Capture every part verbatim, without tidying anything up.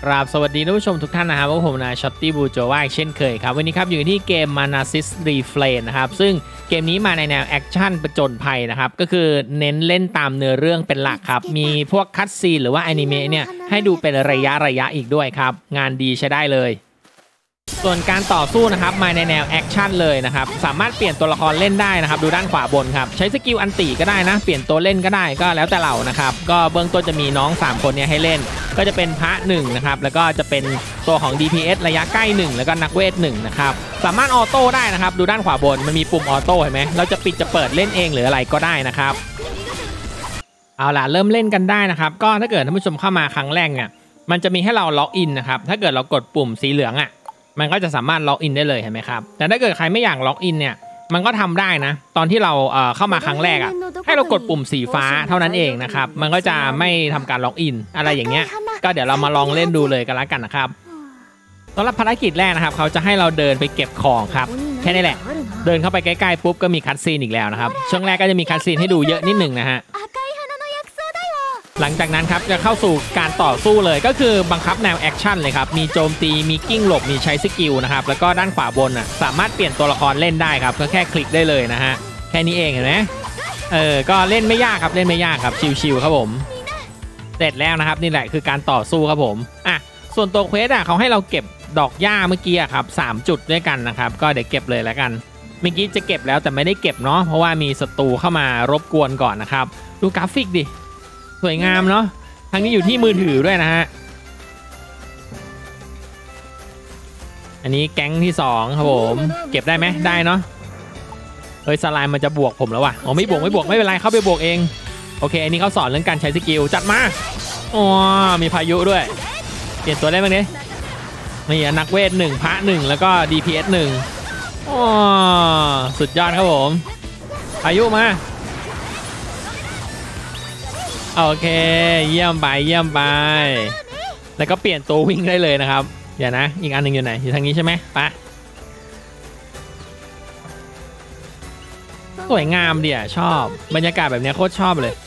ครับสวัสดีท่านผู้ชมทุกท่านนะครับว่าผมนายช็อตตี้บูโจว่าเช่นเคยครับวันนี้ครับอยู่ที่เกม Manasis Refrain นะครับซึ่งเกมนี้มาในแนวแอคชั่นประจนภัยนะครับก็คือเน้นเล่นตามเนื้อเรื่องเป็นหลักครับมีพวกคัตซีนหรือว่าแอนิเมะเนี่ยให้ดูเป็นระยะระยะอีกด้วยครับงานดีใช้ได้เลยส่วนการต่อสู้นะครับมาในแนวแอคชั่นเลยนะครับสามารถเปลี่ยนตัวละครเล่นได้นะครับดูด้านขวาบนครับใช้สกิลอันติก็ได้นะเปลี่ยนตัวเล่นก็ได้ก็แล้วแต่เรานะครับก็เบื้องต้นจะมีน้องสามคนนี้ให้เล่นก็จะเป็นพระหนึ่งนะครับแล้วก็จะเป็นตัวของ ดี พี เอส ระยะใกล้หนึ่งแล้วก็นักเวทหนึ่งนะครับสามารถออโต้ได้นะครับดูด้านขวาบนมันมีปุ่มออโต้เห็นไหมเราจะปิดจะเปิดเล่นเองหรืออะไรก็ได้นะครับเอาล่ะเริ่มเล่นกันได้นะครับก็ถ้าเกิดท่านผู้ชมเข้ามาครั้งแรกเนี่ยมันจะมีให้เราล็อกอินนะครับถ้าเกิดเรากดปุ่มสีเหลืองอ่ะมันก็จะสามารถล็อกอินได้เลยเห็นไหมครับแต่ถ้าเกิดใครไม่อยากล็อกอินเนี่ยมันก็ทำได้นะตอนที่เราเอ่อเข้ามาครั้งแรกอ่ะให้เรากดปุ่มสีฟ้าเท่านั้นเองนะครับมันก็จะไม่ทำการล็อกอินอะไรอย่างเงี้ยก็เดี๋ยวเรามาลองเล่นดูเลยกันละกันนะครับสำหรับภารกิจแรกนะครับเขาจะให้เราเดินไปเก็บของครับแค่นี้แหละเดินเข้าไปใกล้ๆปุ๊บก็มีคัทซีนอีกแล้วนะครับช่วงแรกก็จะมีคัทซีนให้ดูเยอะนิดหนึ่งนะฮะหลังจากนั้นครับจะเข้าสู่การต่อสู้เลยก็คือบังคับแนวแอคชั่นเลยครับมีโจมตีมีกิ้งหลบมีใช้สกิลนะครับแล้วก็ด้านขวาบนอ่ะสามารถเปลี่ยนตัวละครเล่นได้ครับก็แค่คลิกได้เลยนะฮะแค่นี้เองเห็นไหมเออก็เล่นไม่ยากครับเล่นไม่ยากครับชิวๆครับผมเสร็จแล้วนะครับนี่แหละคือการต่อสู้ครับผมอ่ะส่วนตัวเควสอ่ะเขาให้เราเก็บดอกหญ้าเมื่อกี้ครับสามจุดด้วยกันนะครับก็เดี๋ยวเก็บเลยแล้วกันเมื่อกี้จะเก็บแล้วแต่ไม่ได้เก็บเนาะเพราะว่ามีศัตรูเข้ามารบกวนก่อนนะครับดูกราฟิกดิสวยงามเนาะทั้งนี้อยู่ที่มือถือด้วยนะฮะอันนี้แก๊งที่สองครับผมเก็บได้ไหมได้เนาะเฮ้ยสไลม์มันจะบวกผมแล้วว่ะอ๋อไม่บวกไม่บวกไม่เป็นไรเข้าไปบวกเองโอเคอันนี้เขาสอนเรื่องการใช้สกิลจัดมาอ๋อมีพายุด้วยเปลี่ยนตัวได้บ้างดินี่นักเวทหนึ่งพระหนึ่งแล้วก็ ดี พี เอส หนึ่งอ๋อสุดยอดครับผมพายุมาโอเคเยี่ยมไปเยี่ยมไปแล้วก็เปลี่ยนตัววิ่งได้เลยนะครับเดี๋ยวนะอีกอันหนึ่งอยู่ไหนอยู่ทางนี้ใช่ไหมปะสวยงามดิอ่ะชอบบรรยากาศแบบนี้โคตรชอบเลย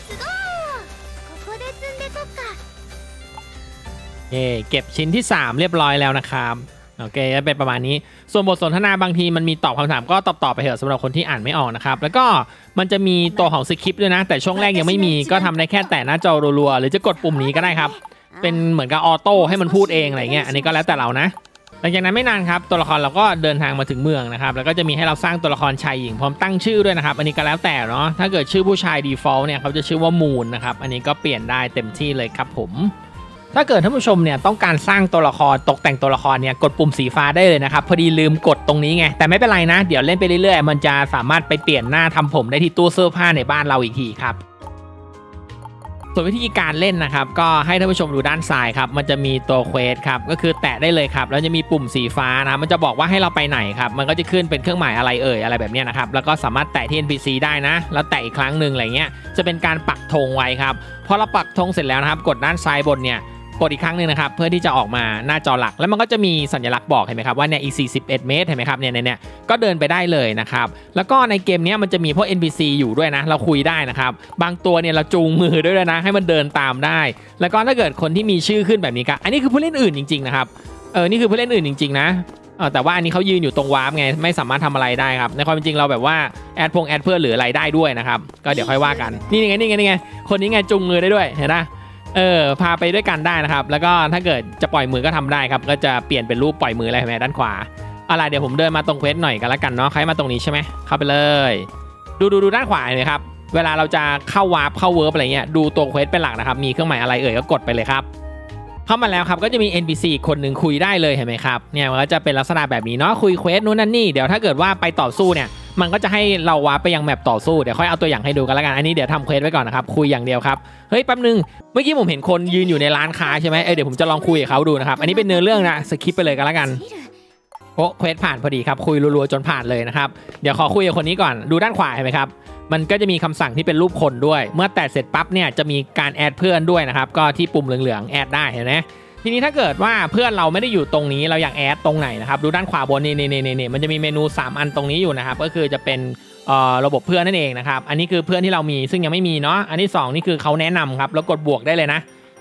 เย่เก็บชิ้นที่สามเรียบร้อยแล้วนะครับโอเคเป็นประมาณนี้ส่วนบทสนทนาบางทีมันมีตอบคำถามก็ตอบตอบไปเถอะสำหรับคนที่อ่านไม่ออกนะครับแล้วก็มันจะมีตัวของสคริปต์ด้วยนะแต่ช่วงแรกยังไม่มีก็ทำได้แค่แต่หน้าจอรัวๆหรือจะกดปุ่มนี้ก็ได้ครับเป็นเหมือนกับออโต้ให้มันพูดเองอะไรเงี้ยอันนี้ก็แล้วแต่เรานะหลังจากนั้นไม่นานครับตัวละครเราก็เดินทางมาถึงเมืองนะครับแล้วก็จะมีให้เราสร้างตัวละครชายหญิงพร้อมตั้งชื่อด้วยนะครับอันนี้ก็แล้วแต่เนาะถ้าเกิดชื่อผู้ชาย default เนี่ยเขาจะชื่อว่ามูนนะครับอันนี้ก็เปลี่ยนได้เต็มที่เลยครับผมถ้าเกิดท่านผู้ชมเนี่ยต้องการสร้างตัวละครตกแต่งตัวละครเนี่ยกดปุ่มสีฟ้าได้เลยนะครับพอดีลืมกดตรงนี้ไงแต่ไม่เป็นไรนะเดี๋ยวเล่นไปเรื่อยๆมันจะสามารถไปเปลี่ยนหน้าทำผมได้ที่ตู้เสื้อผ้าในบ้านเราอีกทีครับส่วนวิธีการเล่นนะครับก็ให้ท่านผู้ชมดูด้านซ้ายครับมันจะมีตัวเควสครับก็คือแตะได้เลยครับแล้วจะมีปุ่มสีฟ้านะมันจะบอกว่าให้เราไปไหนครับมันก็จะขึ้นเป็นเครื่องหมายอะไรเอ่ยอะไรแบบนี้นะครับแล้วก็สามารถแตะที่ เอ็น พี ซี ได้นะแล้วแตะอีกครั้งหนึ่งอะไรเงี้ยจะเป็นการปักธงไว้ครับพอเราปักธงเสร็จแล้วนะครับกดด้านซ้ายบนเนี่ยกดอีกครั้งหนึ่งนะครับเพื่อที่จะออกมาหน้าจอหลักแล้วมันก็จะมีสัญลักษณ์บอกเห็นไหมครับว่าเนี่ยอีกสี่สิบเอ็ดเมตรเห็นไหมครับเนี่ยเนี่ยก็เดินไปได้เลยนะครับแล้วก็ในเกมนี้มันจะมีพวก เอ็น พี ซี อยู่ด้วยนะเราคุยได้นะครับบางตัวเนี่ยเราจูงมือด้วยนะให้มันเดินตามได้แล้วก็ถ้าเกิดคนที่มีชื่อขึ้นแบบนี้ครับอันนี้คือผู้เล่นอื่นจริงๆนะครับเออนี่คือผู้เล่นอื่นจริงๆนะเออแต่ว่าอันนี้เขายืนอยู่ตรงวาร์ปไงไม่สามารถทำอะไรได้ครับในความเป็นจริงเราแบบว่าแอดพงแอดเพื่อหรืออะไรได้ด้วยนะครับก็เดี๋ยวค่อยว่ากันนี่ไงนี่ไงนี่ไงคนนี้ไงจูงมือได้ด้วยเห็นไหมเออพาไปด้วยกันได้นะครับแล้วก็ถ้าเกิดจะปล่อยมือก็ทำได้ครับก็จะเปลี่ยนเป็นรูปปล่อยมืออะไรไหมด้านขวาอะไรเดี๋ยวผมเดินมาตรงเควสหน่อยกันละกันเนาะใครมาตรงนี้ใช่ไหมเข้าไปเลยดูดูดูด้านขวาเลยครับเวลาเราจะเข้าวาร์ปเข้าเวิร์บอะไรเงี้ยดูตัวเควสเป็นหลักนะครับมีเครื่องหมายอะไรเอ่ยก็กดไปเลยครับเข้ามาแล้วครับก็จะมี เอ็น พี ซี คนหนึ่งคุยได้เลยเห็นไหมครับเนี่ยมันก็จะเป็นลักษณะแบบนี้เนาะคุยเควสนู้นนั่นนี่เดี๋ยวถ้าเกิดว่าไปต่อสู้เนี่ยมันก็จะให้เราวาร์ปไปยังแมปต่อสู้เดี๋ยวค่อยเอาตัวอย่างให้ดูกันละกันอันนี้เดี๋ยวทำเควสไว้ก่อนนะครับคุยอย่างเดียวครับเฮ้ยแป๊บนึงเมื่อกี้ผมเห็นคนยืนอยู่ในร้านค้าใช่ไหมเออเดี๋ยวผมจะลองคุยกับเขาดูนะครับอันนี้เป็นเนื้อเรื่องนะสคิปไปเลยกันละกันโอ้เควสผ่านพอดีครับคุยรัวๆจนผ่านเลยนะครับเดี๋ยวขอคุยกับคนนี้ก่อนดูด้านขวาเห็นไหมครับมันก็จะมีคำสั่งที่เป็นรูปคนด้วยเมื่อแตะเสร็จปั๊บเนี่ยจะมีการแอดเพื่อนด้วยนะครับก็ที่ปุ่มเหลืองๆแอดได้เห็นไหมทีนี้ถ้าเกิดว่าเพื่อนเราไม่ได้อยู่ตรงนี้เราอยากแอดตรงไหนนะครับดูด้านขวาบนนี่นี่นี่นี่มันจะมีเมนูสามอันตรงนี้อยู่นะครับก็คือจะเป็นระบบเพื่อนนั่นเองนะครับอันนี้คือเพื่อนที่เรามีซึ่งยังไม่มีเนาะอันที่สองนี่คือเขาแนะนำครับแล้วกดบวกได้เลยนะ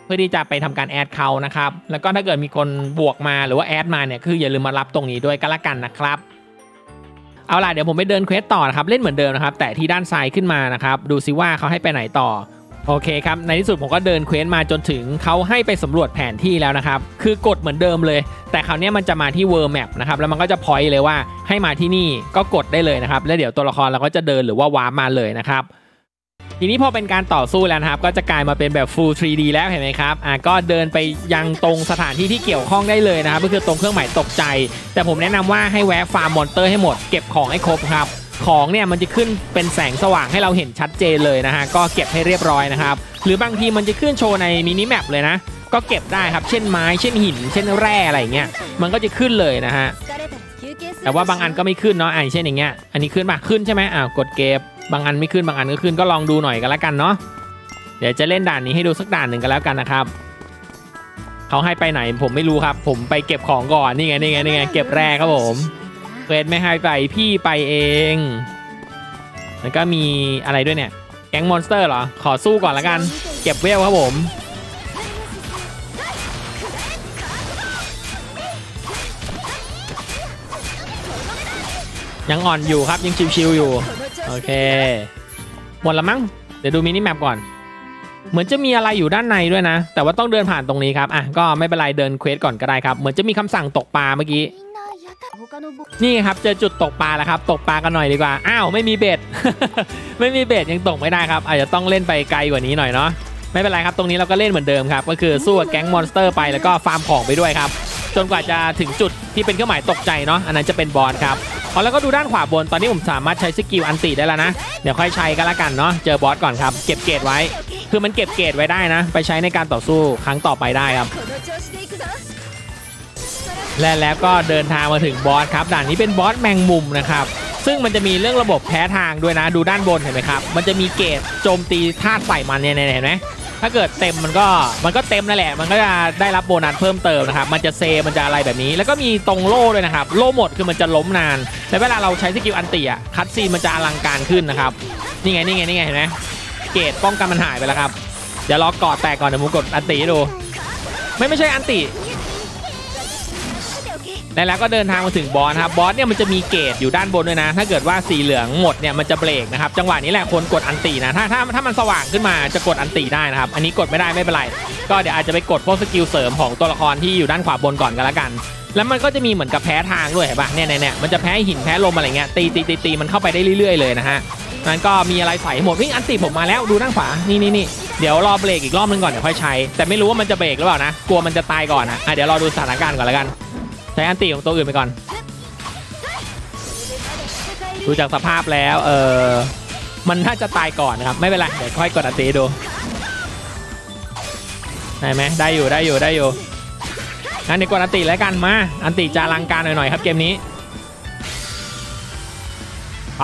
เพื่อที่จะไปทำการแอดเขานะครับแล้วก็ถ้าเกิดมีคนบวกมาหรือว่าแอดมาเนี่ยคืออย่าลืมมารับตรงนี้ด้วยกันละกันนะครับเอาล่ะเดี๋ยวผมไปเดินเควสต่อนะครับเล่นเหมือนเดิมนะครับแต่ที่ด้านซ้ายขึ้นมานะครับดูซิว่าเขาให้ไปไหนต่อโอเคครับในที่สุดผมก็เดินเควสมาจนถึงเขาให้ไปสำรวจแผนที่แล้วนะครับคือกดเหมือนเดิมเลยแต่คราวนี้มันจะมาที่ World Map นะครับแล้วมันก็จะพอยต์เลยว่าให้มาที่นี่ก็กดได้เลยนะครับแล้วเดี๋ยวตัวละครเราก็จะเดินหรือว่าวาร์ปมาเลยนะครับทีนี้พอเป็นการต่อสู้แล้วนะครับก็จะกลายมาเป็นแบบ Full ทรี ดี แล้วเห็นไหมครับอ่ะก็เดินไปยังตรงสถานที่ที่เกี่ยวข้องได้เลยนะครับก็คือตรงเครื่องหมายตกใจแต่ผมแนะนำว่าให้แวะฟาร์มมอนเตอร์ให้หมดเก็บของให้ครบครับของเนี่ยมันจะขึ้นเป็นแสงสว่างให้เราเห็นชัดเจนเลยนะฮะก็เก็บให้เรียบร้อยนะครับหรือบางทีมันจะขึ้นโชว์ในมินิแมปเลยนะก็เก็บได้ครับเช่นไม้เช่นหินเช่นแร่อะไรอย่างเงี้ยมันก็จะขึ้นเลยนะฮะแต่ว่าบางอันก็ไม่ขึ้นเนาะอันเช่นอย่างเงี้ยอันนี้ขึ้นมาขึ้นใช่ไหมอ้าวกดเก็บบางอันไม่ขึ้นบางอันก็ขึ้นก็ลองดูหน่อยกันแล้วกันเนาะเดี๋ยวจะเล่นด่านนี้ให้ดูสักด่านหนึ่งกันแล้วกันนะครับเขาให้ไปไหนผมไม่รู้ครับผมไปเก็บของก่อนนี่ไงนี่ไงนี่ไงเก็บแร่ครับผมเควสไม่ให้ไปพี่ไปเองแล้วก็มีอะไรด้วยเนี่ยแก๊งมอนสเตอร์เหรอขอสู้ก่อนละกันเก็บเวลครับผมยังอ่อนอยู่ครับยังชิวๆอยู่โอเคหมดละมั้งเดี๋ยวดูมินิแมปก่อนเหมือนจะมีอะไรอยู่ด้านในด้วยนะแต่ว่าต้องเดินผ่านตรงนี้ครับอ่ะก็ไม่เป็นไรเดินเควสก่อนก็ได้ครับเหมือนจะมีคำสั่งตกปลาเมื่อกี้นี่ครับเจอจุดตกปลาแล้วครับตกปลากันหน่อยดีกว่าอ้าวไม่มีเบ็ด ไม่มีเบ็ดยังตกไม่ได้ครับอาจจะต้องเล่นไปไกลกว่านี้หน่อยเนาะไม่เป็นไรครับตรงนี้เราก็เล่นเหมือนเดิมครับก็คือสู้กับแก๊งมอนสเตอร์ไปแล้วก็ฟาร์มของไปด้วยครับจนกว่าจะถึงจุดที่เป็นเครื่องหมายตกใจเนาะอันนั้นจะเป็นบอสครับพอแล้วก็ดูด้านขวาบนตอนนี้ผมสามารถใช้สกิลอันติได้แล้วนะเดี๋ยวค่อยใช้กันละกันเนาะเจอบอสก่อนครับเก็บเกรดไว้คือมันเก็บเกรดไว้ได้นะไปใช้ในการต่อสู้ครั้งต่อไปได้ครับและแล้วก็เดินทางมาถึงบอสครับด่านนี้เป็นบอสแมงมุมนะครับซึ่งมันจะมีเรื่องระบบแพ้ทางด้วยนะดูด้านบนเห็นไหมครับมันจะมีเกรดโจมตีธาตุใส่มันเนี่ยเห็นไหมถ้าเกิดเต็มมันก็มันก็เต็มนั่นแหละมันก็จะได้รับโบนัสเพิ่มเติมนะครับมันจะเซมันจะอะไรแบบนี้แล้วก็มีตรงโล่ด้วยนะครับโล่หมดคือมันจะล้มนานแต่เวลาเราใช้สกิลอันติอ่ะคัตซีนมันจะอลังการขึ้นนะครับนี่ไงนี่ไงนี่ไงเห็นไหมเกรดป้องกันมันหายไปแล้วครับเดี๋ยวรอกอดแตกก่อนเดี๋ยวผมกดอันติดูไม่ไม่ใช่อันติแล้วก็เดินทางมาถึงบอสครับบอสเนี่ยมันจะมีเกจอยู่ด้านบนด้วยนะถ้าเกิดว่าสีเหลืองหมดเนี่ยมันจะเบรกนะครับจังหวะนี้แหละคนกดอันตินะถ้าถ้าถ้ามันสว่างขึ้นมาจะกดอันติได้นะครับอันนี้กดไม่ได้ไม่เป็นไรก็เดี๋ยวอาจจะไปกดพวกสกิลเสริมของตัวละครที่อยู่ด้านขวาบนก่อนกันละกันแล้วมันก็จะมีเหมือนกับแพ้ทางด้วยเห็นปะเนี่ยเนี่ยมันจะแพ้หินแพ้ลมอะไรเงี้ยตีตีตีตีมันเข้าไปได้เรื่อยๆเลยนะฮะนั้นก็มีอะไรใส่หมดวิ่งอันติผมมาแล้วดูด้านขวานี่นี่นี่เดี๋ยวรอเบรกอีกรอบนึงก่อนเดี๋ยวค่อยใช้แต่ไม่รู้ว่ามันจะเบรกหรือเปล่านะกลัวมันจะตายก่อนนะอ่ะเดี๋ยวรอดูสถานการณ์ก่อนละกันใช้อันติของตัวอื่นไปก่อนดูจากสภาพแล้วเออมันน่าจะตายก่อนนะครับไม่เป็นไรเดี๋ยวค่อยกดอันติดูได้ไหมได้อยู่ได้อยู่ได้อยู่งั้นเดี๋ยวกดอันติแล้วกันมาอันติจะอลังการหน่อยๆครับเกมนี้ไป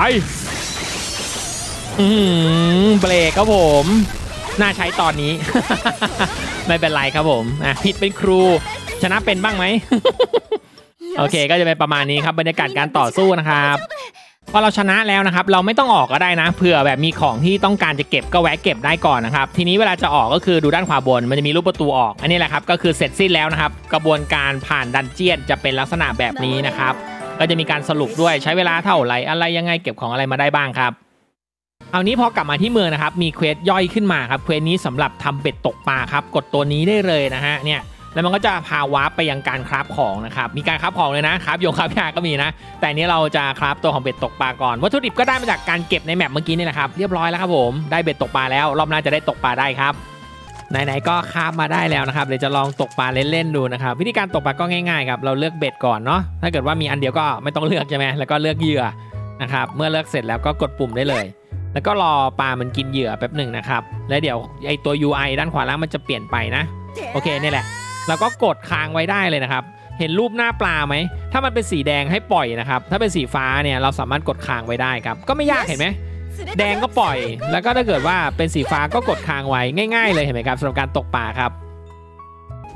อืมเบรกครับผมน่าใช้ตอนนี้ ไม่เป็นไรครับผมอ่ะผิดเป็นครูชนะเป็นบ้างไหม โอเคก็จะเป็นประมาณนี้ครับบรรยากาศการต่อสู้นะครับพอเราชนะแล้วนะครับเราไม่ต้องออกก็ได้นะเผื่อแบบมีของที่ต้องการจะเก็บก็แวะเก็บได้ก่อนนะครับทีนี้เวลาจะออกก็คือดูด้านขวาบนมันจะมีรูปประตูออกอันนี้แหละครับก็คือเสร็จสิ้นแล้วนะครับกระบวนการผ่านดันเจียนจะเป็นลักษณะแบบนี้นะครับก็จะมีการสรุปด้วยใช้เวลาเท่าไหร่อะไรยังไงเก็บของอะไรมาได้บ้างครับเอานี้พอกลับมาที่เมืองนะครับมีเควสย่อยขึ้นมาครับเควสนี้สำหรับทำเบ็ดตกปลาครับกดตัวนี้ได้เลยนะฮะเนี่ยแล้วมันก็จะพาวาร์ปไปยังการคราฟของนะครับมีการคราฟของเลยนะคราฟโยงคราฟยาก็มีนะแต่นี้เราจะคราฟตัวของเบ็ดตกปลาก่อนวัตถุดิบก็ได้มาจากการเก็บในแมปเมื่อกี้นี่แหละครับเรียบร้อยแล้วครับผมได้เบ็ดตกปลาแล้วรอบหน้าจะได้ตกปลาได้ครับไหนๆก็คราฟมาได้แล้วนะครับเดี๋ยวจะลองตกปลาเล่นๆดูนะครับวิธีการตกปลาก็ง่ายๆครับเราเลือกเบ็ดก่อนเนาะถ้าเกิดว่ามีอันเดียวก็ไม่ต้องเลือกใช่ไหมแล้วก็เลือกเหยื่อนะครับเมื่อเลือกเสร็จแล้วก็กดปุ่มได้เลยแล้วก็รอปลามันกินเหยื่อแป๊บหนึ่งนะครับแล้วเดี๋ยวไอตัว ยู ไอ ด้านขวาล่างมันจะเปลี่ยนไปนะโอเคนี่แหละเราก็กดค้างไว้ได้เลยนะครับเห็นรูปหน้าปลาไหมถ้ามันเป็นสีแดงให้ปล่อยนะครับถ้าเป็นสีฟ้าเนี่ยเราสามารถกดค้างไว้ได้ครับก็ไม่ยากเห็นไหมแดงก็ปล่อยแล้วก็ถ้าเกิดว่าเป็นสีฟ้าก็กดค้างไว้ง่ายๆเลยเห็นไหมครับสำหรับการตกปลาครับ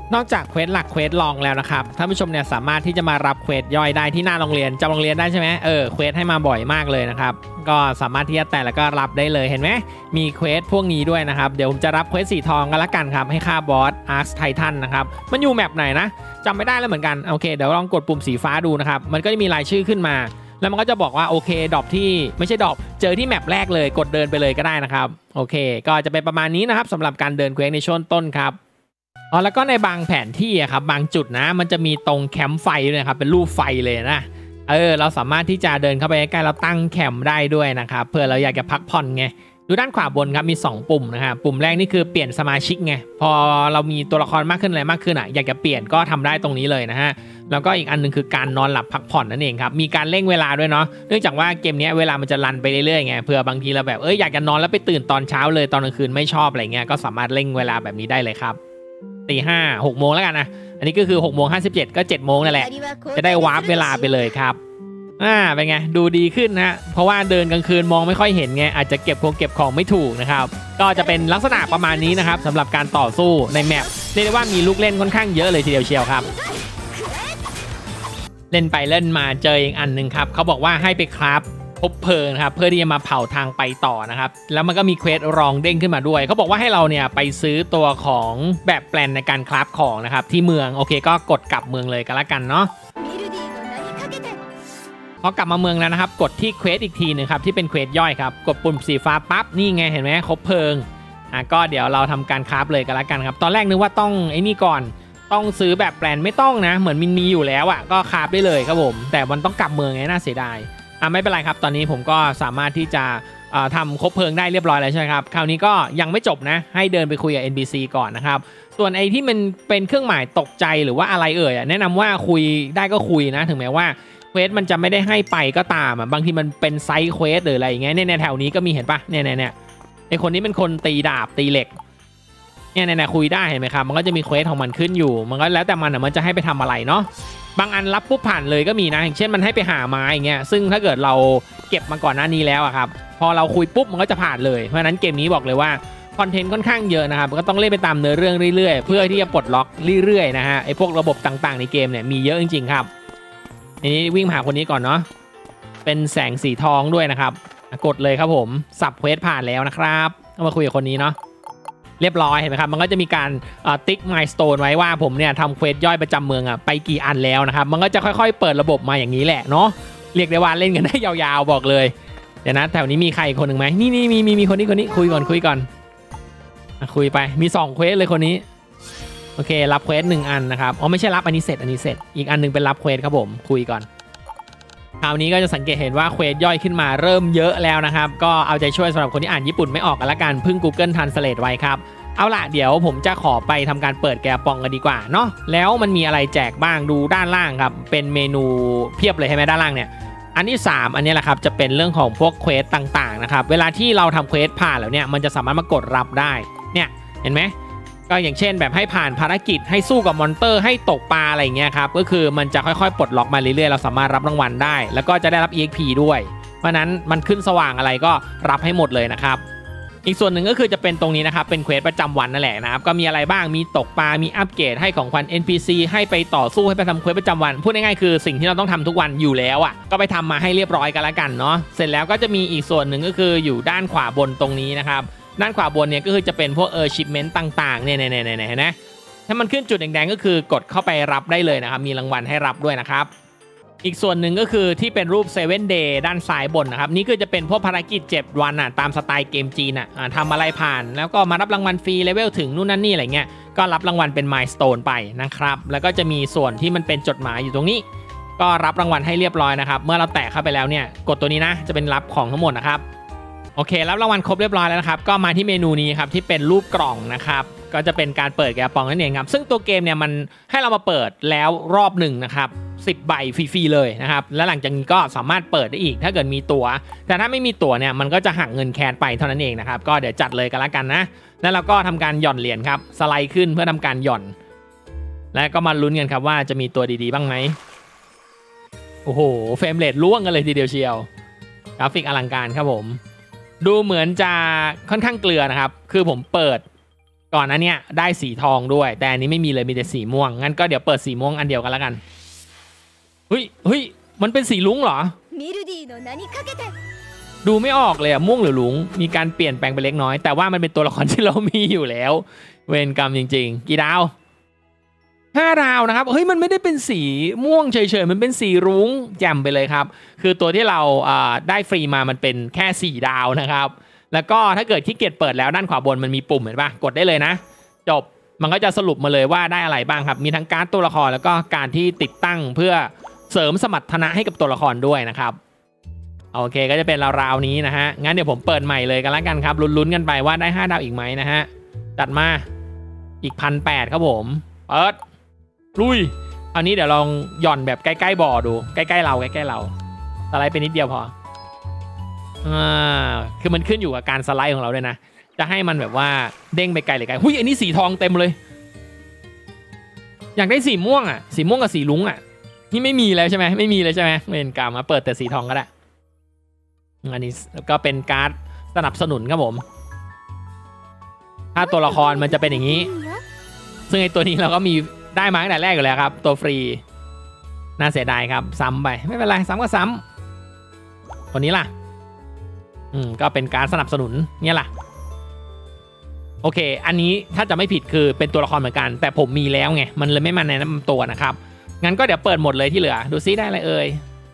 นอกจากเควสหลักเควสรองแล้วนะครับท่านผู้ชมเนี่ยสามารถที่จะมารับเควสย่อยได้ที่หน้าโรงเรียนจำโรงเรียนได้ใช่ไหมเออเควสให้มาบ่อยมากเลยนะครับก็สามารถที่จะแต่แล้วก็รับได้เลยเห็นไหมมีเควสพวกนี้ด้วยนะครับเดี๋ยวผมจะรับเควสสีทองกันละกันครับให้ฆ่าบอสอาร์คไททันนะครับมันอยู่แมปไหนนะจำไม่ได้แล้วเหมือนกันโอเคเดี๋ยวลองกดปุ่มสีฟ้าดูนะครับมันก็จะมีรายชื่อขึ้นมาแล้วมันก็จะบอกว่าโอเคดรอปที่ไม่ใช่ดรอปเจอที่แมปแรกเลยกดเดินไปเลยก็ได้นะครับโอเคก็จะเป็นประมาณนี้นะครับสำหรับการเดินเควสในช่วงต้นครับอ๋อแล้วก็ในบางแผนที่ครับบางจุดนะมันจะมีตรงแคมป์ไฟด้วยนะครับเป็นรูปไฟเลยนะเออเราสามารถที่จะเดินเข้าไปใกล้ๆเราตั้งแคมป์ได้ด้วยนะครับเพื่อเราอยากจะพักผ่อนไงดูด้านขวาบนครับมีสองปุ่มนะครับปุ่มแรกนี่คือเปลี่ยนสมาชิกไงพอเรามีตัวละครมากขึ้นอะไรมากขึ้นอ่ะอยากจะเปลี่ยนก็ทำได้ตรงนี้เลยนะฮะแล้วก็อีกอันนึงคือการนอนหลับพักผ่อนนั่นเองครับมีการเร่งเวลาด้วยเนาะเนื่องจากว่าเกมนี้เวลามันจะรันไปเรื่อยๆไงเผื่อบางทีเราแบบเอ้ยอยากจะนอนแล้วไปตื่นตอนเช้าเลยตอนกลางคืนไม่ชอบอะไรเงี้ยก็สามารถเร่งเวลาแบบนี้ได้เลยครับตีห้าหกโมงแล้วกันนะอันนี้ก็คือหกโมงห้าสิบเจ็ดก็เจ็ดโมงนั่นแหละจะได้วาร์ปเวลาไปเลยครับอ่าเป็นไงดูดีขึ้นนะเพราะว่าเดินกลางคืนมองไม่ค่อยเห็นไงอาจจะเก็บของเก็บของไม่ถูกนะครับก็จะเป็นลักษณะประมาณนี้นะครับสำหรับการต่อสู้ในแมปเรียกได้ว่ามีลูกเล่นค่อนข้างเยอะเลยทีเดียวเชียวครับเล่นไปเล่นมาเจออีกอันหนึ่งครับเขาบอกว่าให้ไปคราฟพบเพลิงนะครับเพื่อที่จะมาเผาทางไปต่อนะครับแล้วมันก็มีเควสรองเด้งขึ้นมาด้วยเขาบอกว่าให้เราเนี่ยไปซื้อตัวของแบบแปลนในการคราฟของนะครับที่เมืองโอเคก็กดกลับเมืองเลยกันละกันเนาะพอกลับมาเมืองแล้วนะครับกดที่เควสอีกทีหนึ่งครับที่เป็นเควสย่อยครับกดปุ่มสีฟ้าปั๊บนี่ไงเห็นไหมครบเพลิงอ่ะก็เดี๋ยวเราทำการคราฟเลยกันละกันครับตอนแรกนึกว่าต้องไอ้นี่ก่อนต้องซื้อแบบแปลนไม่ต้องนะเหมือนมินมีอยู่แล้วอ่ะก็คราฟได้เลยครับผมแต่มันต้องกลับเมืองไงน่าเสียดายอ่ะไม่เป็นไรครับตอนนี้ผมก็สามารถที่จะทำครบเพลิงได้เรียบร้อยแล้วใช่ไหมครับคราวนี้ก็ยังไม่จบนะให้เดินไปคุยกับ เอ็น พี ซี ก่อนนะครับส่วนไอ้ที่มันเป็นเครื่องหมายตกใจหรือว่าอะไรเอ่ยแนะนำว่าคุยได้ก็คุยนะถึงแม้ว่าเควสมันจะไม่ได้ให้ไปก็ตามอ่ะบางทีมันเป็นไซส์เควสหรืออะไรอย่างเงี้ยเนี่ยแถวนี้ก็มีเห็นปะเนี่ยเนี่ยเนี่ยไอคนนี้เป็นคนตีดาบตีเหล็กเนี่ยเนี่ยคุยได้เห็นไหมครับมันก็จะมีเควสของมันขึ้นอยู่มันก็แล้วแต่มันอ่ะมันจะให้ไปทำอะไรเนาะบางอันรับปุ๊บผ่านเลยก็มีนะอย่างเช่นมันให้ไปหาไม้อย่างเงี้ยซึ่งถ้าเกิดเราเก็บมาก่อนหน้านี้แล้วอะครับพอเราคุยปุ๊บมันก็จะผ่านเลยเพราะฉะนั้นเกมนี้บอกเลยว่าคอนเทนต์ค่อนข้างเยอะนะครับก็ต้องเล่นไปตามเนื้อเรื่องเรื่อยๆเพื่อที่จะปลดล็อกเรื่อยๆนะฮะไอพวกระบบต่างๆในเกมเนี่ยมีเยอะจริงๆครับอันนี้วิ่งหาคนนี้ก่อนเนาะเป็นแสงสีทองด้วยนะครับกดเลยครับผมสับเควสผ่านแล้วนะครับก็มาคุยกับคนนี้เนาะเรียบร้อยเห็นไหมครับมันก็จะมีการติ๊กไมล์สโตนไว้ว่าผมเนี่ยทำเควสย่อยประจำเมืองอะไปกี่อันแล้วนะครับมันก็จะค่อยๆเปิดระบบมาอย่างนี้แหละเนาะเรียกได้ว่าเล่นกันได้ยาวๆบอกเลยเดี๋ยวนะแถวนี้มีใครคนหนึ่งไหมนี่นี่มีมีมีคนนี้คนนี้คุยก่อนคุยก่อนคุยไปมีสองเควสเลยคนนี้โอเครับเควสหนึ่งอันนะครับอ๋อไม่ใช่รับอันนี้เสร็จอันนี้เสร็จอีกอันนึงเป็นรับเควสครับผมคุยก่อนคราวนี้ก็จะสังเกตเห็นว่าเควสย่อยขึ้นมาเริ่มเยอะแล้วนะครับก็เอาใจช่วยสำหรับคนที่อ่านญี่ปุ่นไม่ออกกันละกันพึ่ง Google Translate ไว้ครับเอาล่ะเดี๋ยวผมจะขอไปทำการเปิดแกปองกันดีกว่าเนาะแล้วมันมีอะไรแจกบ้างดูด้านล่างครับเป็นเมนูเพียบเลยใช่ไหมด้านล่างเนี่ยอันที่สามอันนี้แหละครับจะเป็นเรื่องของพวกเควสต่างๆนะครับเวลาที่เราทำเควสผ่านแล้วเนี่ยมันจะสามารถมากดรับได้เนี่ยเห็นไหมก็อย่างเช่นแบบให้ผ่านภารกิจให้สู้กับมอนเตอร์ให้ตกปลาอะไรเงี้ยครับก็คือมันจะค่อยๆปลดล็อกมาเรื่อยๆเราสามารถรับรางวัลได้แล้วก็จะได้รับ อี เอ็กซ์ พี ด้วยเพราะนั้นมันขึ้นสว่างอะไรก็รับให้หมดเลยนะครับอีกส่วนหนึ่งก็คือจะเป็นตรงนี้นะครับเป็นเควสประจำวันนั่นแหละนะครับก็มีอะไรบ้างมีตกปลามีอัปเกรดให้ของขวัญ เอ็น พี ซี ให้ไปต่อสู้ให้ไปทำเควสประจำวันพูดง่ายๆคือสิ่งที่เราต้องทำทุกวันอยู่แล้วอ่ะก็ไปทำมาให้เรียบร้อยกันแล้วกันเนาะเสร็จแล้วก็จะมีอีกส่วนหนึ่งก็คืออยู่ด้านขวาบนตรงนี้นะครับด้านขวาบนเนี่ยก็คือจะเป็นพวกเออร์ชิปเมนต์ต่างๆเนี่ยเนี่ยเนี่ยเห็นไหมถ้ามันขึ้นจุดแดงๆก็คือกดเข้าไปรับได้เลยนะครับมีรางวัลให้รับด้วยนะครับอีกส่วนหนึ่งก็คือที่เป็นรูปเซเว่นเดย์ด้านซ้ายบนนะครับนี่คือจะเป็นพวกภารกิจเจ็ดวันอ่ะตามสไตล์เกมจีนอ่ะทำอะไรผ่านแล้วก็มารับรางวัลฟรีเลเวลถึงนู่นนั่นนี่อะไรเงี้ยก็รับรางวัลเป็นมายสโตนไปนะครับแล้วก็จะมีส่วนที่มันเป็นจดหมายอยู่ตรงนี้ก็รับรางวัลให้เรียบร้อยนะครับเมื่อเราแตะเข้าไปแล้วเนี่ยกดตัวนี้นะจะเป็นรับของทั้งหมดนะครับโอเครับรางวัลครบเรียบร้อยแล้วนะครับก็มาที่เมนูนี้ครับที่เป็นรูปกล่องนะครับก็จะเป็นการเปิดแกปองนั่นเองครับซึ่งตัวเกมเนี่ยมันให้เรามาเปิดแล้วรอบหนึ่งนะครับสิบใบฟรีๆเลยนะครับแล้วหลังจากนี้ก็สามารถเปิดได้อีกถ้าเกิดมีตั๋วแต่ถ้าไม่มีตั๋วเนี่ยมันก็จะหักเงินแคนไปเท่านั้นเองนะครับก็เดี๋ยวจัดเลยกันละกันนะแล้วเราก็ทำการหย่อนเหรียญครับสไลด์ขึ้นเพื่อทำการหย่อนแล้วก็มาลุ้นกันครับว่าจะมีตัวดีๆบ้างไหมโอ้โหเฟรมเรทล่วงกันเลยทีเดียวเชียวกราฟิกอลังการครับผมดูเหมือนจะค่อนข้างเกลือนะครับคือผมเปิดก่อนอันเนี้ยได้สีทองด้วยแต่อันนี้ไม่มีเลยมีแต่สีม่วงงั้นก็เดี๋ยวเปิดสีม่วงอันเดียวกันแล้วกันเฮ้ยเฮ้ยมันเป็นสีลุ้งเหรอดูไม่ออกเลยอะม่วงหรือลุ้งมีการเปลี่ยนแปลงไปเล็กน้อยแต่ว่ามันเป็นตัวละครที่เรามีอยู่แล้วเวรกรรมจริงๆกี่ดาวห้าดาวนะครับเฮ้ยมันไม่ได้เป็นสีม่วงเฉยๆมันเป็นสีรุ้งแจ่มไปเลยครับคือตัวที่เราได้ฟรีมามันเป็นแค่สี่ดาวนะครับแล้วก็ถ้าเกิดขี้เกียจเปิดแล้วด้านขวาบนมันมีปุ่มเห็นปะกดได้เลยนะจบมันก็จะสรุปมาเลยว่าได้อะไรบ้างครับมีทั้งการ์ดตัวละครแล้วก็การที่ติดตั้งเพื่อเสริมสมรรถนะให้กับตัวละครด้วยนะครับโอเคก็จะเป็นราวๆนี้นะฮะงั้นเดี๋ยวผมเปิดใหม่เลยกันแล้วกันครับลุ้นๆกันไปว่าได้ห้าดาวอีกไหมนะฮะจัดมาอีกพันแปดครับผมเปิดลุยอันนี้เดี๋ยวลองหย่อนแบบใกล้ๆบ่อดูใกล้ๆเราใกล้ๆเราสไลด์ไปนิดเดียวพออ่าคือมันขึ้นอยู่กับการสไลด์ของเราด้วยนะจะให้มันแบบว่าเด้งไปไกลหรือไกลหุ้ยอันนี้สีทองเต็มเลยอยากได้สีม่วงอ่ะสีม่วงกับสีลุ้งอ่ะนี่ไม่มีแล้วใช่ไหมไม่มีเลยใช่ไหมเป็นกามาเปิดแต่สีทองก็ได้อันนี้ก็เป็นการ์ดสนับสนุนครับผมถ้าตัวละครมันจะเป็นอย่างนี้ซึ่งไอตัวนี้เราก็มีได้มาตั้งแต่แรกอยู่แล้วครับตัวฟรีน่าเสียดายครับซ้ำไปไม่เป็นไรซ้ำก็ซ้ำคนนี้ล่ะอืมก็เป็นการสนับสนุนเนี่ยล่ะโอเคอันนี้ถ้าจะไม่ผิดคือเป็นตัวละครเหมือนกันแต่ผมมีแล้วไงมันเลยไม่มาแนะนำตัวนะครับงั้นก็เดี๋ยวเปิดหมดเลยที่เหลือดูซิได้อะไรเอ่ย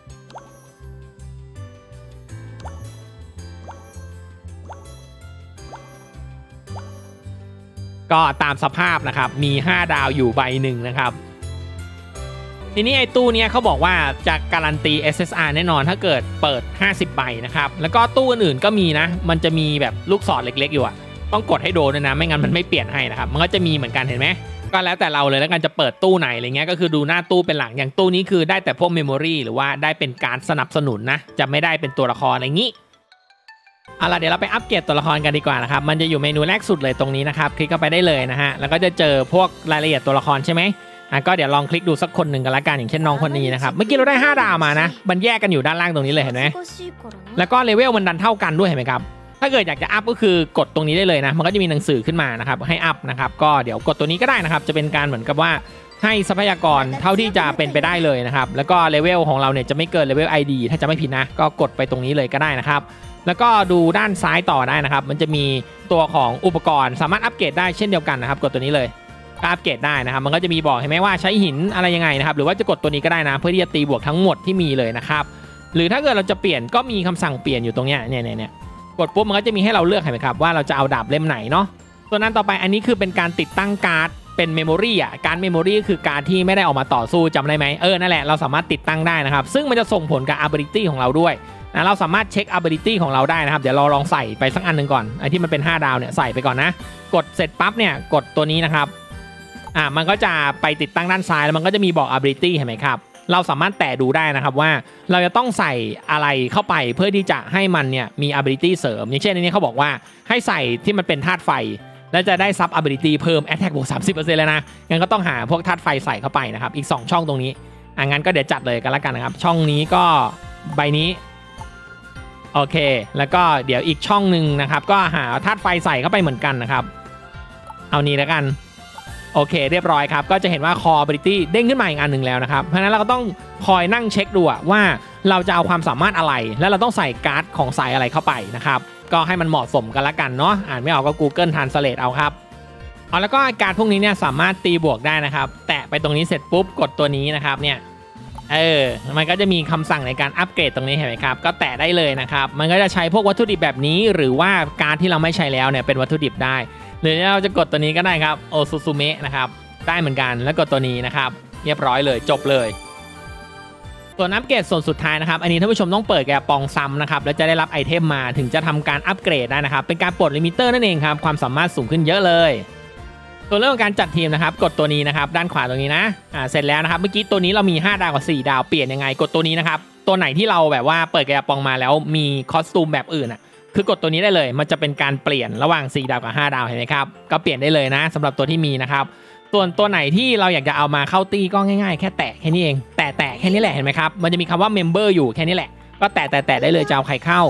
ก็ตามสภาพนะครับมีห้าดาวอยู่ใบหนึ่งนะครับทีนี้ไอ้ตู้เนี้ยเขาบอกว่าจะการันตี เอส เอส อาร์ แน่นอนถ้าเกิดเปิดห้าสิบใบนะครับแล้วก็ตู้อื่นๆก็มีนะมันจะมีแบบลูกศรเล็กๆอยู่อะต้องกดให้โดนนะไม่งั้นมันไม่เปลี่ยนให้นะครับมันก็จะมีเหมือนกันเห็นไหมก็แล้วแต่เราเลยแล้วกันจะเปิดตู้ไหนอะไรเงี้ยก็คือดูหน้าตู้เป็นหลังอย่างตู้นี้คือได้แต่พวกเมมโมรีหรือว่าได้เป็นการสนับสนุนนะจะไม่ได้เป็นตัวละครอะไรงี้เอาล่ะเดี๋ยวเราไปอัปเกรดตัวละครกันดีกว่านะครับมันจะอยู่เมนูแรกสุดเลยตรงนี้นะครับคลิกเข้าไปได้เลยนะฮะแล้วก็จะเจอพวกรายละเอียดตัวละครใช่ไหมอ่ะก็เดี๋ยวลองคลิกดูสักคนหนึ่งกันละกันอย่างเช่นน้องคนนี้นะครับเมื่อกี้เราได้ห้าดาวมานะมันแยกกันอยู่ด้านล่างตรงนี้เลยเห็นไหมแล้วก็เลเวลมันดันเท่ากันด้วยเห็นไหมครับถ้าเกิดอยากจะอัพก็คือกดตรงนี้ได้เลยนะมันก็จะมีหนังสือขึ้นมานะครับให้อัพนะครับก็เดี๋ยวกดตัวนี้ก็ได้นะครับจะเป็นการเหมือนกับว่าให้ทรัพยากรเท่าที่จะเป็นไปได้เลยนะครับแล้วก็เลเวลของเราเนี่ยจะไม่เกินเลเวล ไอ ดี ถ้าจะไม่ผิดนะก็กดไปตรงนี้เลยก็ได้นะครับแล้วก็ดูด้านซ้ายต่อได้นะครับมันจะมีตัวของอุปกรณ์สามารถอัปเกรดได้เช่นเดียวกันนะครับกดตัวนี้เลยก็อัปเกรดได้นะครับมันก็จะมีบอกเห็นไหมว่าใช้หินอะไรยังไงนะครับหรือว่าจะกดตัวนี้ก็ได้นะเพื่อที่จะตีบวกทั้งหมดที่มีเลยนะครับหรือถ้าเกิดเราจะเปลี่ยนก็มีคำสั่งเปลี่ยนอยู่ตรงเนี้ยเนี่ยเนี่ยกดปุ๊บมันก็จะมีให้เราเลือกเห็นไหมครับว่าเราจะเอาดาบเล่มไหนเนาะตัวนั้นต่อไปอันนี้คือเป็นการติดตั้งการ์ดเป็นเมมโมรีอ่ะการเมมโมรีคือการที่ไม่ได้ออกมาต่อสู้จำได้ไหมเออนั่นแหละเราสามารถติดตั้งได้นะครับซึ่งมันจะส่งผลกับ ability ของเราด้วยนะเราสามารถเช็ค ability ของเราได้นะครับเดี๋ยวเราลองใส่ไปสักอันหนึ่งก่อนไอ้ที่มันเป็นห้าดาวเนี่ยใส่ไปก่อนนะกดเสร็จปั๊บเนี่ยกดตัวนี้นะครับอ่ามันก็จะไปติดตั้งด้านซ้ายแล้วมันก็จะมีบอก ability เห็นไหมครับเราสามารถแตะดูได้นะครับว่าเราจะต้องใส่อะไรเข้าไปเพื่อที่จะให้มันเนี่ยมี ability เสริมอย่างเช่นในนี้เขาบอกว่าให้ใส่ที่มันเป็นธาตุไฟแล้วจะได้ซับ ability เพิ่ม attack บวก สามสิบเปอร์เซ็นต์ เลยนะงั้นก็ต้องหาพวกธาตุไฟใส่เข้าไปนะครับอีกสองช่องตรงนี้อ่ะงั้นก็เดี๋ยวจัดเลยกันละกันนะครับช่องนี้ก็ใบนี้โอเคแล้วก็เดี๋ยวอีกช่องหนึ่งนะครับก็หาธาตุไฟใส่เข้าไปเหมือนกันนะครับเอานี้แล้วกันโอเคเรียบร้อยครับก็จะเห็นว่า core ability เด้งขึ้นมาอีกอันหนึ่งแล้วนะครับเพราะฉะนั้นเราก็ต้องคอยนั่งเช็คดูว่าเราจะเอาความสามารถอะไรแล้วเราต้องใส่การ์ดของสายอะไรเข้าไปนะครับก็ให้มันเหมาะสมกันละกันเนาะอ่านไม่ออกก็ Google Translate เอาครับเอาแล้วก็การ์ดพวกนี้เนี่ยสามารถตีบวกได้นะครับแตะไปตรงนี้เสร็จปุ๊บกดตัวนี้นะครับเนี่ยเออมันก็จะมีคำสั่งในการอัปเกรดตรงนี้เห็นไหมครับก็แตะได้เลยนะครับมันก็จะใช้พวกวัตถุดิบแบบนี้หรือว่าการ์ดที่เราไม่ใช้แล้วเนี่ยเป็นวัตถุดิบได้หรือเราจะกดตัวนี้ก็ได้ครับโอซูซูเมะนะครับได้เหมือนกันแล้วกดตัวนี้นะครับเรียบร้อยเลยจบเลยส่วนอัปเกรดส่วนสุดท้ายนะครับอันนี้ท่านผู้ชมต้องเปิดแกปองซ้ำนะครับแล้วจะได้รับไอเทมมาถึงจะทำการอัปเกรดได้นะครับเป็นการปลดลิมิเตอร์นั่นเองครับความสามารถสูงขึ้นเยอะเลยส่วนเรื่องของการจัดทีมนะครับกดตัวนี้นะครับด้านขวาตรงนี้นะอ่าเสร็จแล้วนะครับเมื่อกี้ตัวนี้เรามีห้าดาวกับสี่ดาวเปลี่ยนยังไงกดตัวนี้นะครับตัวไหนที่เราแบบว่าเปิดแกปองมาแล้วมีคอสตูมแบบอื่นอ่ะคือกดตัวนี้ได้เลยมันจะเป็นการเปลี่ยนระหว่างสี่ดาวกับห้าดาวเห็นไหมครับก็เปลี่ยนได้เลยนะสำหรับตัวที่มีนะครับส่วนตัวไหนที่เราอยากจะเอามาเข้าตีก็ง่ายๆแค่แตะแค่นี้เองแตะแตะแค่นี้แหละเห็นไหมครับมันจะมีคำว่า member อยู่แค่นี้แหละก็แตะแตะแตะได้เลยจะเอาใครเข้า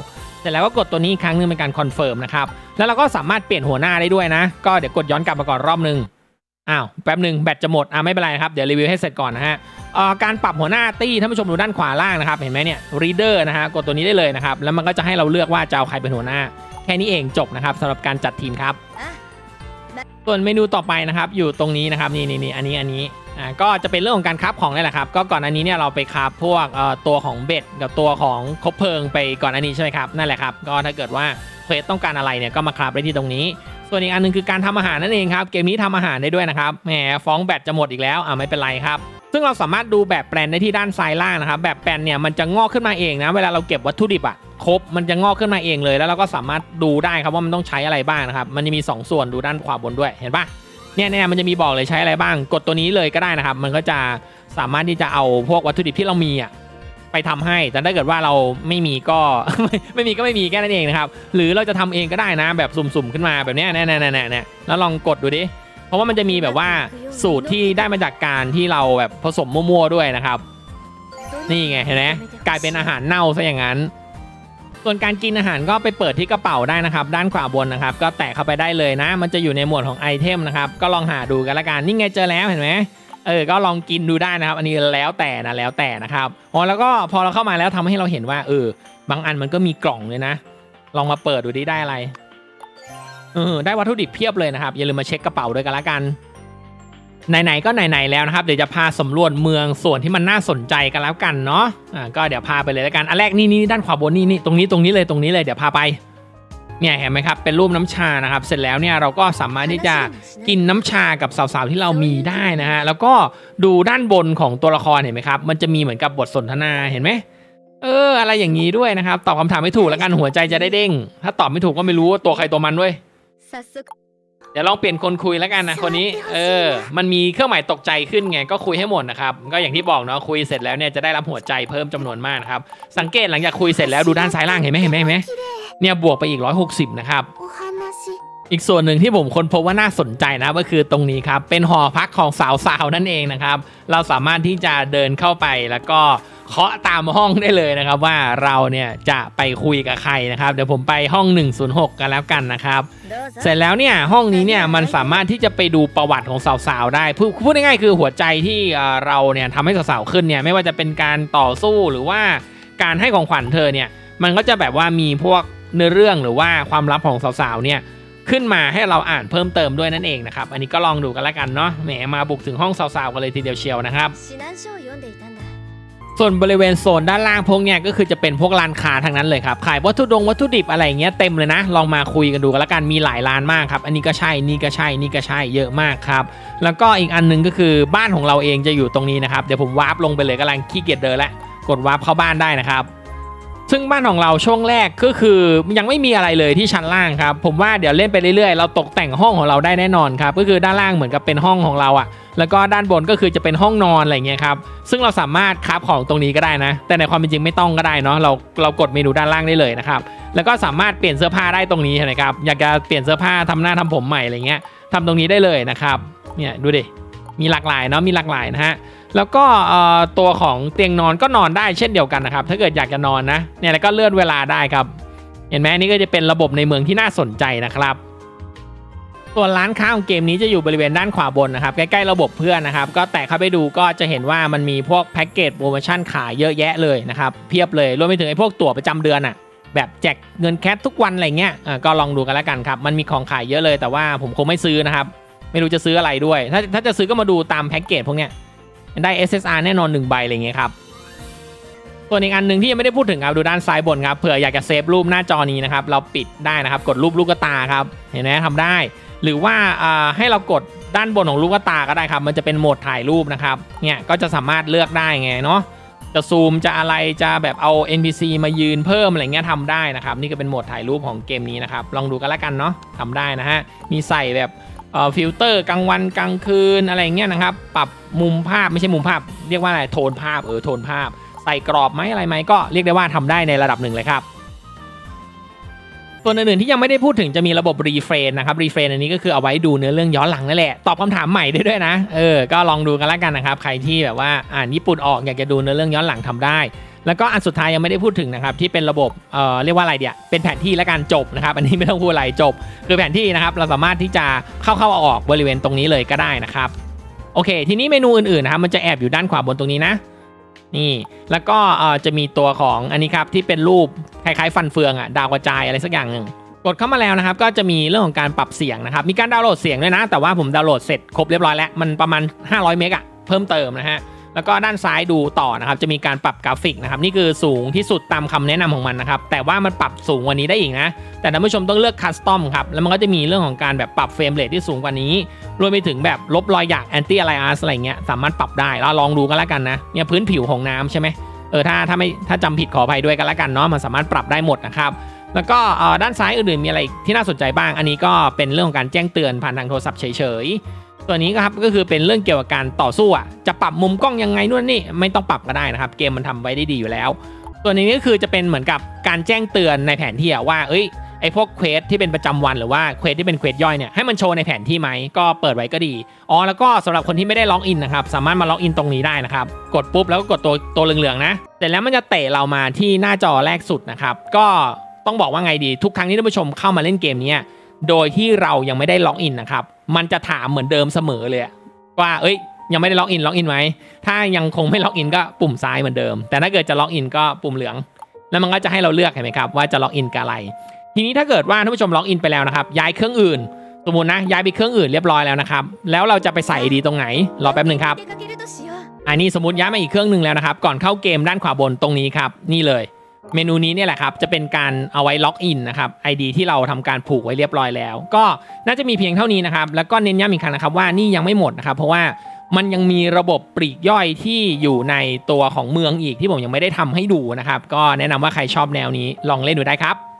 เสร็จแล้วก็กดตัวนี้อีกครั้งนึงเป็นการคอนเฟิร์มนะครับแล้วเราก็สามารถเปลี่ยนหัวหน้าได้ด้วยนะก็เดี๋ยวกดย้อนกลับมาก่อนรอบนึงอ้าวแป๊บนึงแบตจะหมดอ่ะไม่เป็นไรครับเดี๋ยวรีวิวให้เสร็จก่อนนะฮะการปรับหัวหน้าตี้ท่านผู้ชมดูด้านขวาล่างนะครับเห็นไหมเนี่ย reader นะฮะกดตัวนี้ได้เลยนะครับแล้วมันก็จะให้เราเลือกว่าจะเอาใครเป็นหัวหน้าแค่นี้เองจบนะครับสำหรับการจัดทีมครับส่วนเมนูต่อไปนะครับอยู่ตรงนี้นะครับนี่นี่นี่อันนี้อันนี้อ่าก็จะเป็นเรื่องของการคราฟของนี่แหละครับก็ก่อนอันนี้เนี่ยเราไปคราฟพวกเอ่อตัวของเบ็ดกับตัวของคบเพลิงไปก่อนอันนี้ใช่ไหมครับนั่นแหละครับก็ถ้าเกิดว่าเควสต้องการอะไรเนี่ยก็มาคราฟได้ที่ตรงนี้ส่วนอีกอันนึงคือการทำอาหารนั่นเองครับเกมนี้ทำอาหารได้ด้วยนะครับแหมฟ้องแบตจะหมดอีกแล้วอ่าไม่เป็นไรครับซึ่งเราสามารถดูแบบแปลนได้ที่ด้านซ้ายล่างนะครับแบบแปลนเนี่ยมันจะงอกขึ้นมาเองนะเวลาเราเก็บวัตถุดิบอะครบมันจะงอกขึ้นมาเองเลยแล้วเราก็สามารถดูได้ครับว่ามันต้องใช้อะไรบ้างนะครับมันจะมีสองส่วนดูด้านขวาบนด้วยเห็นปะเนี่ยเนี่ยมันจะมีบอกเลยใช้อะไรบ้างกดตัวนี้เลยก็ได้นะครับมันก็จะสามารถที่จะเอาพวกวัตถุดิบที่เรามีอะไปทำให้แต่ถ้าเกิดว่าเราไม่มีก็ ไม่มีก็ไม่มีแค่นั้นเองนะครับหรือเราจะทำเองก็ได้นะแบบสุ่มๆขึ้นมาแบบนี้เนี่ยเนี่ยเนี่ยแล้วลองกดดูดิเพราะว่ามันจะมีแบบว่าสูตรที่ได้มาจากการที่เราแบบผสมมั่วๆด้วยนะครับนี่ไงเห็นไหมกลายเป็นอาหารเน่าซะอย่างนั้นส่วนการกินอาหารก็ไปเปิดที่กระเป๋าได้นะครับด้านขวาบนนะครับก็แตะเข้าไปได้เลยนะมันจะอยู่ในหมวดของไอเทมนะครับก็ลองหาดูกันละกันนี่ไงเจอแล้วเห็นไหมเออก็ลองกินดูได้นะครับอันนี้แล้วแต่นะแล้วแต่นะครับอ๋อแล้วก็พอเราเข้ามาแล้วทำให้เราเห็นว่าเออบางอันมันก็มีกล่องเลยนะลองมาเปิดดูดิได้อะไรเออได้วัตถุดิบเพียบเลยนะครับอย่าลืมมาเช็คกระเป๋าด้วยกันละกันไหนๆก็ไหนๆแล้วนะครับเดี๋ยวจะพาสำรวจเมืองส่วนที่มันน่าสนใจกันแล้วกันเนาะอ่าก็เดี๋ยวพาไปเลยละกันอันแรกนี่นี่ด้านขวาบนนี่นี่ตรงนี้ตรงนี้เลยตรงนี้เลยเดี๋ยวพาไปเนี่ยเห็นไหมครับเป็นรูปน้ำชานะครับเสร็จแล้วเนี่ยเราก็สามารถที่จะกินน้ำชากับสาวๆที่เรามีได้นะฮะแล้วก็ดูด้านบนของตัวละครเห็นไหมครับมันจะมีเหมือนกับบทสนทนาเห็นไหมเอออะไรอย่างนี้ด้วยนะครับตอบคำถามไม่ถูกแล้วกันหัวใจจะได้เด้งถ้าตอบไม่ถูกก็ไม่รู้ว่าตัวใครตัวมันด้วยเดี๋ยวลองเปลี่ยนคนคุยแล้วกันนะคนนี้เออมันมีเครื่องหมายตกใจขึ้นไงก็คุยให้หมดนะครับก็อย่างที่บอกเนาะคุยเสร็จแล้วเนี่ยจะได้รับหัวใจเพิ่มจำนวนมากนะครับสังเกตหลังจากคุยเสร็จแล้วดูด้านซ้ายล่างเห็นไหมเห็นไหมเห็นไหมเนี่ยบวกไปอีกหนึ่งร้อยหกสิบนะครับอีกส่วนหนึ่งที่ผมค้นพบว่าน่าสนใจนะก็คือตรงนี้ครับเป็นหอพักของสาวๆนั่นเองนะครับเราสามารถที่จะเดินเข้าไปแล้วก็เคาะตามห้องได้เลยนะครับว่าเราเนี่ยจะไปคุยกับใครนะครับเดี๋ยวผมไปห้องหนึ่งศูนย์หกกันแล้วกันนะครับเสร็จแล้วเนี่ยห้องนี้เนี่ยมันสามารถที่จะไปดูประวัติของสาวๆได้พูดพูดง่ายๆคือหัวใจที่เราเนี่ยทำให้สาวๆขึ้นเนี่ยไม่ว่าจะเป็นการต่อสู้หรือว่าการให้ของขวัญเธอเนี่ยมันก็จะแบบว่ามีพวกเนื้อเรื่องหรือว่าความลับของสาวๆเนี่ยขึ้นมาให้เราอ่านเพิ่มเติมด้วยนั่นเองนะครับอันนี้ก็ลองดูกันแล้วกันเนาะแหมมาบุกถึงห้องสาวๆกันเลยทีเดียวเชียวนะครับส่วนบริเวณโซนด้านล่างพวกเนี้ยก็คือจะเป็นพวกร้านค้าทั้งนั้นเลยครับขายวัตถุดงวัตถุดิบอะไรเงี้ยเต็มเลยนะลองมาคุยกันดูกันแล้วกันมีหลายร้านมากครับอันนี้ก็ใช่นี่ก็ใช่นี่ก็ใช่เยอะมากครับแล้วก็อีกอันนึงก็คือบ้านของเราเองจะอยู่ตรงนี้นะครับเดี๋ยวผมวาร์ปลงไปเลยกำลังขี้เกียจเดินแล้วกดวาร์ปเข้าบ้านได้นะครับซึ่งบ้านของเราช่วงแรกก็คือยังไม่มีอะไรเลยที่ชั้นล่างครับผมว่าเดี๋ยวเล่นไปเรื่อยๆเราตกแต่งห้องของเราได้แน่นอนครับก็คือด้านล่างเหมือนกับเป็นห้องของเราอะแล้วก็ด้านบนก็คือจะเป็นห้องนอนอะไรเงี้ยครับซึ่งเราสามารถคราฟของตรงนี้ก็ได้นะแต่ในความเป็นจริงไม่ต้องก็ได้เนาะเราเรากดเมนูด้านล่างได้เลยนะครับแล้วก็สามารถเปลี่ยนเสื้อผ้าได้ตรงนี้นะครับอยากจะเปลี่ยนเสื้อผ้าทำหน้าทำผมใหม่อะไรเงี้ยทำตรงนี้ได้เลยนะครับเนี่ยดูดิมีหลากหลายเนาะมีหลากหลายนะฮะแล้วก็ตัวของเตียงนอนก็นอนได้เช่นเดียวกันนะครับถ้าเกิดอยากจะนอนนะเนี่ยแล้วก็เลื่อนเวลาได้ครับเห็นไหมนี่ก็จะเป็นระบบในเมืองที่น่าสนใจนะครับส่วนร้านค้าของเกมนี้จะอยู่บริเวณด้านขวาบนนะครับใกล้ๆระบบเพื่อนนะครับก็แตะเข้าไปดูก็จะเห็นว่ามันมีพวกแพ็กเกจโปรโมชั่นขายเยอะแยะเลยนะครับเพียบเลยรวมไปถึงไอ้พวกตั๋วประจำเดือนอ่ะแบบแจกเงินแคชทุกวันอะไรเงี้ยก็ลองดูกันแล้วกันครับมันมีของขายเยอะเลยแต่ว่าผมคงไม่ซื้อนะครับไม่รู้จะซื้ออะไรด้วยถ้าถ้าจะซื้อก็มาดูตามแพ็กเกจพวกเนี้ยได้ เอส เอส อาร์ แน่นอนหนึ่งใบอะไรเงี้ยครับส่วนอีกอันหนึ่งที่ยังไม่ได้พูดถึงครับดูด้านซ้ายบนครับเผื่ออยากจะเซฟรูปหน้าจอนี้นะครับเราปิดได้นะครับกดรูปลูกตาครับเห็นไหมทำได้หรือว่าให้เรากดด้านบนของลูกตาก็ได้ครับมันจะเป็นโหมดถ่ายรูปนะครับเนี่ยก็จะสามารถเลือกได้ไงเนาะจะซูมจะอะไรจะแบบเอา เอ็น พี ซี มายืนเพิ่มอะไรเงี้ยทำได้นะครับนี่ก็เป็นโหมดถ่ายรูปของเกมนี้นะครับลองดูกันแล้วกันเนาะทำได้นะฮะมีใส่แบบฟิลเตอร์กลางวันกลางคืนอะไรเงี้ยนะครับปรับมุมภาพไม่ใช่มุมภาพเรียกว่าอะไรโทนภาพเออโทนภาพใส่กรอบไหมอะไรไหมก็เรียกได้ว่าทำได้ในระดับหนึ่งเลยครับส่วนอื่นๆที่ยังไม่ได้พูดถึงจะมีระบบรีเฟรนนะครับรีเฟรนอันนี้ก็คือเอาไว้ดูเนื้อเรื่องย้อนหลังนั่นแหละตอบคำถามใหม่ได้ด้วยนะเออก็ลองดูกันแล้วกันนะครับใครที่แบบว่าอ่านญี่ปุ่นออกอยากจะดูเนื้อเรื่องย้อนหลังทำได้แล้วก็อันสุดท้ายยังไม่ได้พูดถึงนะครับที่เป็นระบบเอ่อเรียกว่าอะไรเดี๋ยวเป็นแผนที่และการจบนะครับอันนี้ไม่ต้องพูดอะไรจบคือแผนที่นะครับเราสามารถที่จะเข้าเข้าออกบริเวณตรงนี้เลยก็ได้นะครับโอเคทีนี้เมนูอื่นๆนะครับมันจะแอบอยู่ด้านขวาบนตรงนี้นะนี่แล้วก็เอ่อจะมีตัวของอันนี้ครับที่เป็นรูปคล้ายๆฟันเฟืองอ่ะดาวกระจายอะไรสักอย่างหนึ่งกดเข้ามาแล้วนะครับก็จะมีเรื่องของการปรับเสียงนะครับมีการดาวน์โหลดเสียงด้วยนะแต่ว่าผมดาวน์โหลดเสร็จครบเรียบร้อยแล้วมันประมาณห้าร้อยเมกะเพิ่มเติมนะฮะแล้วก็ด้านซ้ายดูต่อนะครับจะมีการปรับกราฟิกนะครับนี่คือสูงที่สุดตามคำแนะนำของมันนะครับแต่ว่ามันปรับสูงกว่านี้ได้อีกนะแต่ท่านผู้ชมต้องเลือกคัสตอมครับแล้วมันก็จะมีเรื่องของการแบบปรับเฟรมเรทที่สูงกว่านี้รวมไปถึงแบบลบรอยหยักแอนตี้อะไรอาร์อะไรเงี้ยสามารถปรับได้เราลองดูกันแล้วกันนะเนี่ยพื้นผิวของน้ำใช่ไหมเออถ้าถ้าไม่ถ้าจำผิดขออภัยด้วยกันแล้วกันเนาะมันสามารถปรับได้หมดนะครับแล้วก็ด้านซ้ายอื่นๆมีอะไรที่น่าสนใจบ้างอันนี้ก็เป็นเรื่องของการแจ้งเตือนผ่านทางโทรศัพท์เฉยๆตัวนี้ครับก็คือเป็นเรื่องเกี่ยวกับการต่อสู้อ่ะจะปรับมุมกล้องยังไงนู่นนี่ไม่ต้องปรับก็ได้นะครับเกมมันทำไว้ได้ดีอยู่แล้วตัวนี้ก็คือจะเป็นเหมือนกับการแจ้งเตือนในแผนที่ว่าเอ้ยไอพวกเควสที่เป็นประจำวันหรือว่าเควสที่เป็นเควสย่อยเนี่ยให้มันโชว์ในแผนที่ไหมก็เปิดไว้ก็ดีอ๋อแล้วก็สำหรับคนที่ไม่ได้ล็อกอินนะครับสามารถมาล็อกอินตรงนี้ได้นะครับกดปุ๊บแล้วก็กดตัวตัวเหลืองๆนะเสร็จแล้วมันจะเตะเรามาที่หน้าจอแรกสุดนะครับก็ต้องบอกว่าไงดีทุกครั้งที่ท่านผู้ชมเข้ามาเล่นเกมนี้โดยที่เรายังไม่ได้ล็อกอินนะครับมันจะถามเหมือนเดิมเสมอเลยว่าเอ้ยยังไม่ได้ล็อกอินล็อกอินไหมถ้ายังคงไม่ล็อกอินก็ปุ่มซ้ายเหมือนเดิมแต่ถ้าเกิดจะล็อกอินก็ปุ่มเหลืองแล้วมันก็จะให้เราเลือกเห็นไหมครับว่าจะล็อกอินกับอะไรทีนี้ถ้าเกิดว่าท่านผู้ชมล็อกอินไปแล้วนะครับย้ายเครื่องอื่นสมมุตินะย้ายไปเครื่องอื่นเรียบร้อยแล้วนะครับแล้วเราจะไปใส่ดีตรงไหนรอแป๊บหนึ่งครับอันนี้สมมติย้ายมาอีกเครื่องหนึ่งแล้วนะครับก่อนเข้าเกมด้านขวาบนตรงนี้ครับนี่เลยเมนูนี้เนี่ยแหละครับจะเป็นการเอาไว้ล็อกอินนะครับ ไอ ดี ที่เราทำการผูกไว้เรียบร้อยแล้วก็น่าจะมีเพียงเท่านี้นะครับแล้วก็เน้นย้ำอีกครั้งนะครับว่านี่ยังไม่หมดนะครับเพราะว่ามันยังมีระบบปลีกย่อยที่อยู่ในตัวของเมืองอีกที่ผมยังไม่ได้ทำให้ดูนะครับก็แนะนำว่าใครชอบแนวนี้ลองเล่นดูได้ครับ